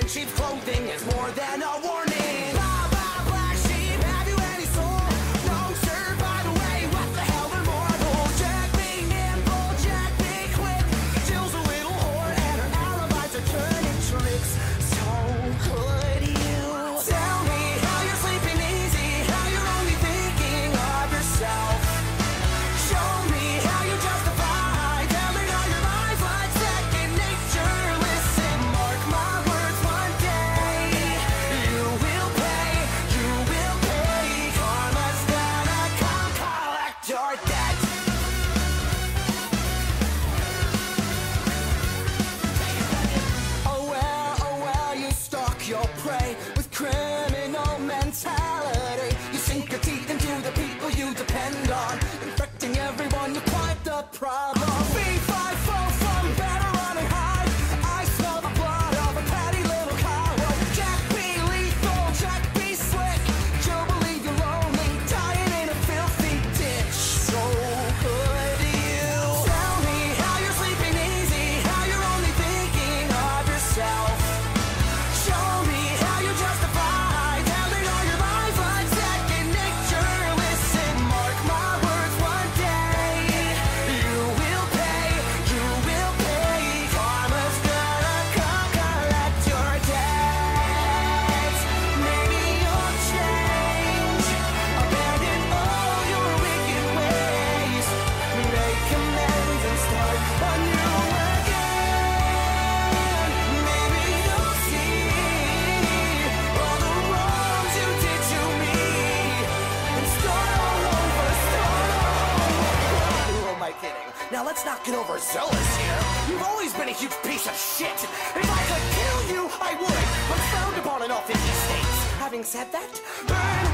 in sheep's clothing is more than a warning. Blah, blah, black sheep, have you any soul? No, sir, by the way, what the hell, they're mortal. Jack be nimble, Jack be quick. Jill's a little whore and her alibis are turning tricks. So could you tell me how you're sleeping easy, how you're only thinking of yourself? Show me how you justify telling all your lies like second nature. Listen, mark my words, one day you will pay, you will pay. Karma's gonna come collect your debt. Oh well, you stalk your prey with criminal mentality. You sink your teeth into the people you depend on, infecting everyone, you're quite the problem. B5 from better running high. I smell the blood of a petty little coward. Jack be lethal, Jack be slick. You'll believe you're lonely, dying in a filthy ditch. So could you tell me how you're sleeping easy, how you're only thinking of yourself? Show me how you justify telling all your lies like second nature. Listen, mark my words, one day you will pay, you will pay. Karma's gonna come collect your debts. Maybe you'll change, abandon all your wicked ways, make amends and start anew again. Maybe you'll see all the wrongs you did to me and start all over, start all over. Who am I kidding? Now let's not get overzealous here. You've always been a huge piece of shit. If I could kill you, I would. I'm frowned upon in all 50 states. Having said that, burn